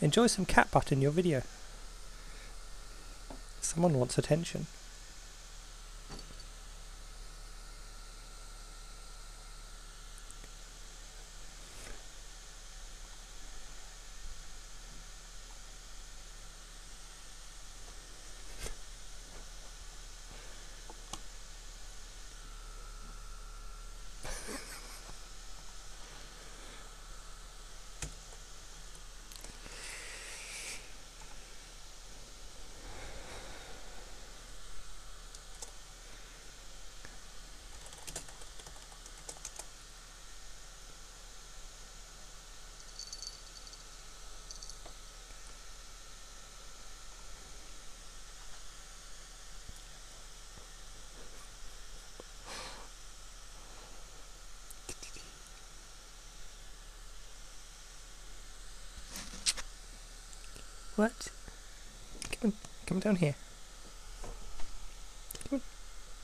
Enjoy some cat butt in your video. Someone wants attention. What? Come down here. Come on.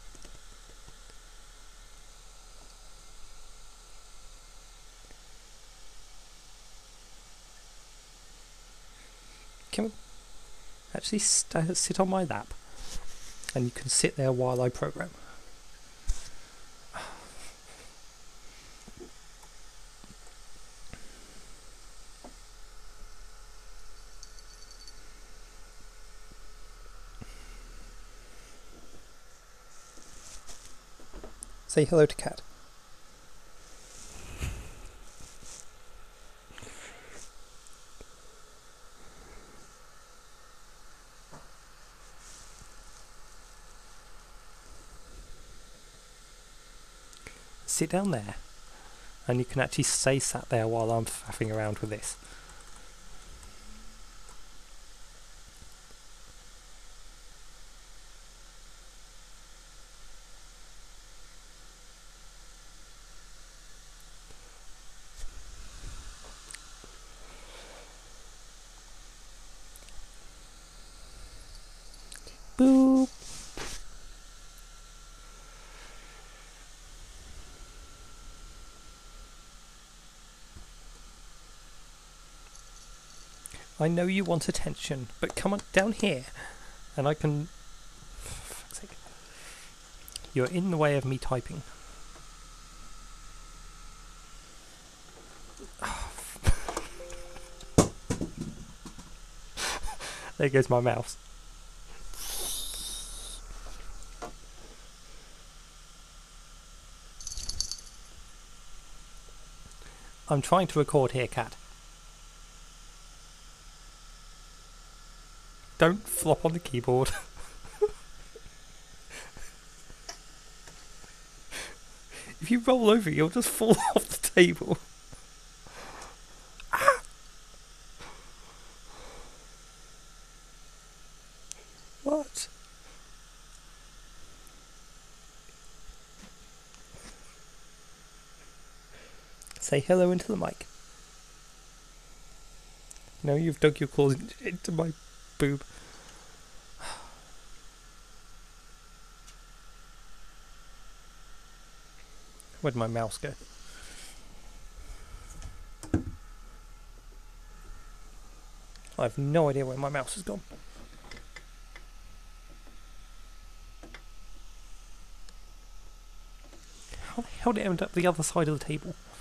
Come on. Actually, sit on my lap, and you can sit there while I program. Say hello to Cat. Sit down there, and you can actually stay sat there while I'm faffing around with this. Boop. I know you want attention, but come on down here, and I can... For fuck's sake. You're in the way of me typing. There goes my mouse. I'm trying to record here, Cat. Don't flop on the keyboard. If you roll over, you'll just fall off the table. Ah! What? Say hello into the mic. No, you've dug your claws into my boob. Where'd my mouse go? I have no idea where my mouse has gone. How the hell did it end up the other side of the table?